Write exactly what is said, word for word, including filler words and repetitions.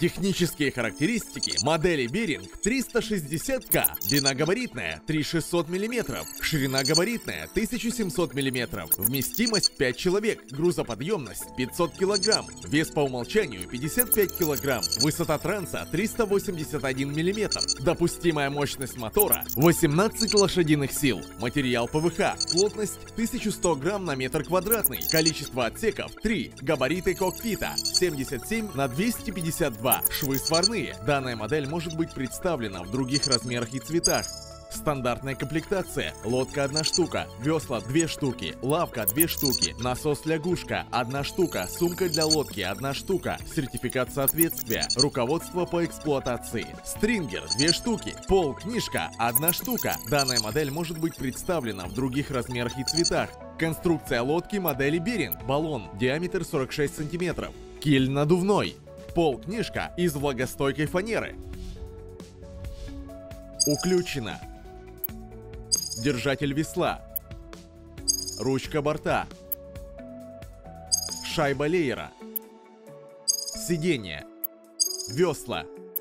Технические характеристики модели Беринг триста шестьдесят ка. Длина габаритная три тысячи шестьсот миллиметров, ширина габаритная тысяча семьсот миллиметров, вместимость пять человек, грузоподъемность пятьсот килограмм, вес по умолчанию пятьдесят пять килограмм, высота транса триста восемьдесят один миллиметр, допустимая мощность мотора восемнадцать лошадиных сил, материал ПВХ, плотность тысяча сто грамм на метр квадратный, количество отсеков три, габариты кокпита семьдесят семь на двести пятьдесят два, швы сварные. Данная модель может быть представлена в других размерах и цветах. Стандартная комплектация: лодка одна штука, весла две штуки, лавка две штуки, насос-лягушка одна штука, сумка для лодки одна штука, сертификат соответствия, руководство по эксплуатации, стрингер две штуки, пол-книжка одна штука. Данная модель может быть представлена в других размерах и цветах. Конструкция лодки модели Беринг, баллон, диаметр сорок шесть сантиметров, киль надувной, пол-книжка из влагостойкой фанеры, уключена. Держатель весла, ручка борта, шайба леера, сиденье, весла,